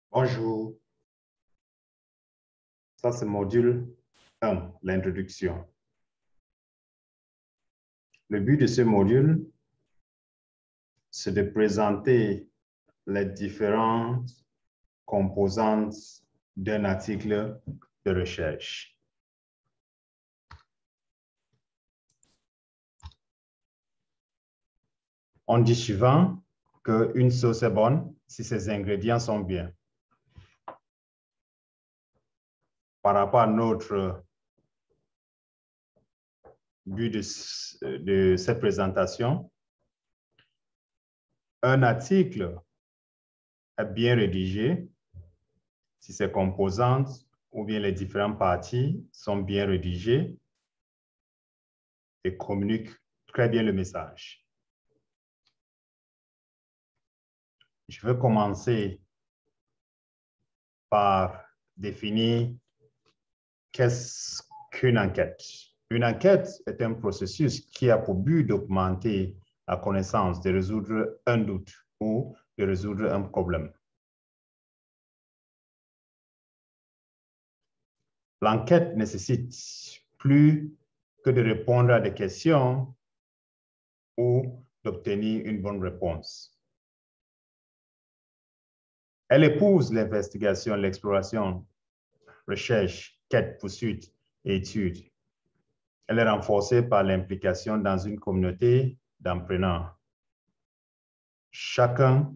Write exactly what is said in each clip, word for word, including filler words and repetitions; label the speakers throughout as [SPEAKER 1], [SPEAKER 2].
[SPEAKER 1] Bonjour, ça c'est module un, l'introduction. Le but de ce module, c'est de présenter les différentes composantes d'un article de recherche. On dit souvent qu'une sauce est bonne si ses ingrédients sont bien. Par rapport à notre but de, de cette présentation, un article est bien rédigé si ses composantes ou bien les différentes parties sont bien rédigées et communiquent très bien le message. Je vais commencer par définir qu'est-ce qu'une enquête. Une enquête est un processus qui a pour but d'augmenter la connaissance, de résoudre un doute ou de résoudre un problème. L'enquête nécessite plus que de répondre à des questions ou d'obtenir une bonne réponse. Elle épouse l'investigation, l'exploration, recherche, quête, poursuite et étude. Elle est renforcée par l'implication dans une communauté d'apprenants. Chacun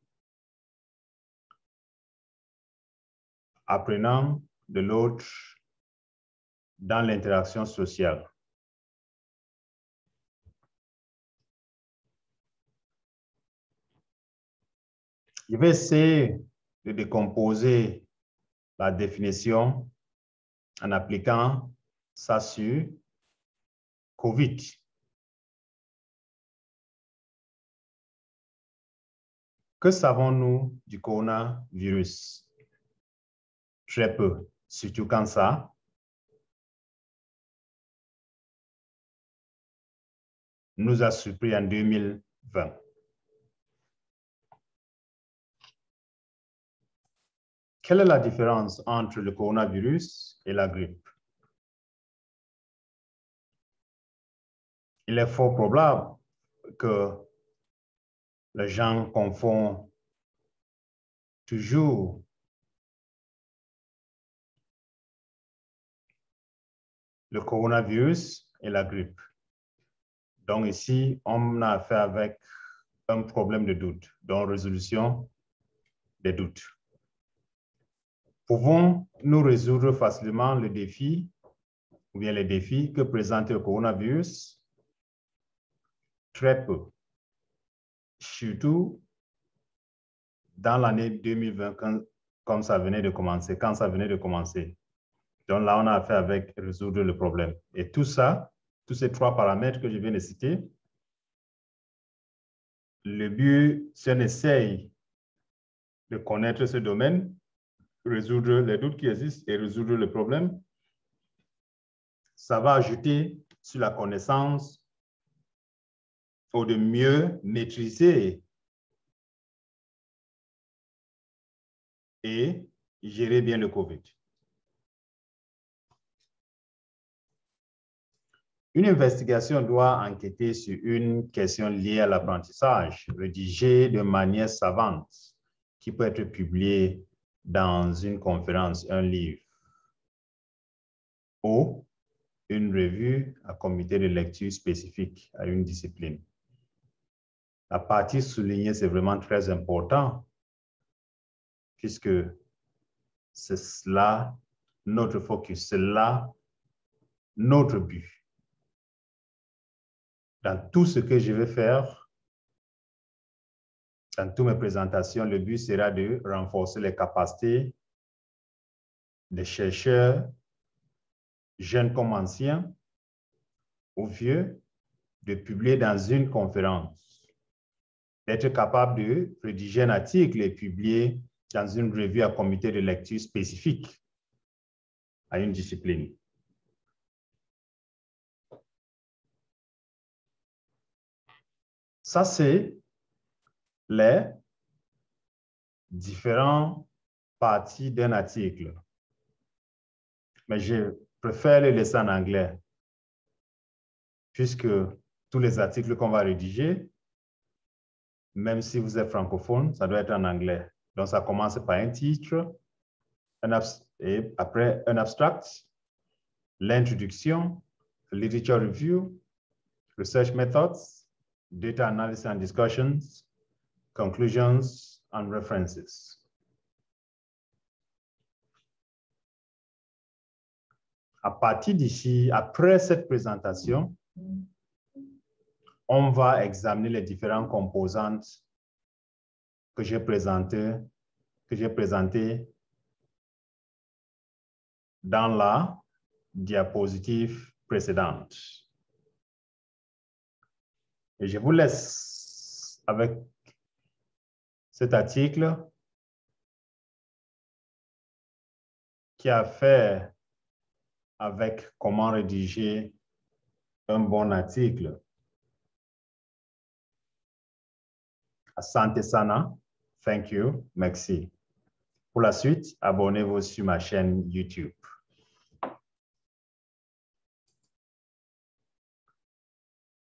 [SPEAKER 1] apprenant de l'autre dans l'interaction sociale. Je vais essayer de décomposer la définition en appliquant ça sur COVID. Que savons-nous du coronavirus? Très peu, surtout quand ça nous a surpris en deux mille vingt. Quelle est la différence entre le coronavirus et la grippe? Il est fort probable que les gens confondent toujours le coronavirus et la grippe. Donc ici, on a affaire avec un problème de doute, donc résolution des doutes. Pouvons-nous résoudre facilement le défi ou bien les défis que présente le coronavirus? Très peu. Surtout dans l'année deux mille vingt, quand, comme ça venait de commencer, quand ça venait de commencer. Donc là, on a affaire avec résoudre le problème. Et tout ça, tous ces trois paramètres que je viens de citer, le but, si on essaye de connaître ce domaine, résoudre les doutes qui existent et résoudre le problème, ça va ajouter sur la connaissance ou de mieux maîtriser et gérer bien le COVID. Une investigation doit enquêter sur une question liée à l'apprentissage, rédigée de manière savante, qui peut être publiée dans une conférence, un livre, ou une revue à comité de lecture spécifique à une discipline. La partie soulignée, c'est vraiment très important, puisque c'est cela notre focus, c'est là notre but. Dans tout ce que je vais faire, dans toutes mes présentations, le but sera de renforcer les capacités des chercheurs, jeunes comme anciens, ou vieux, de publier dans une conférence, d'être capable de rédiger un article et publier dans une revue à comité de lecture spécifique à une discipline. Ça, c'est les différents partie d'un article. Mais je préfère le laisser en anglais, puisque tous les articles qu'on va rédiger, même si vous êtes francophone, ça doit être en anglais. Donc, ça commence par un titre, un et après un abstract, l'introduction, literature review, research methods, data analysis and discussions, conclusions and references. À partir d'ici, après cette présentation, on va examiner les différentes composantes que j'ai présentées, que j'ai présentées dans la diapositive précédente. Et je vous laisse avec cet article qui a fait avec comment rédiger un bon article. Asante sana, thank you, merci. Pour la suite, abonnez-vous sur ma chaîne YouTube.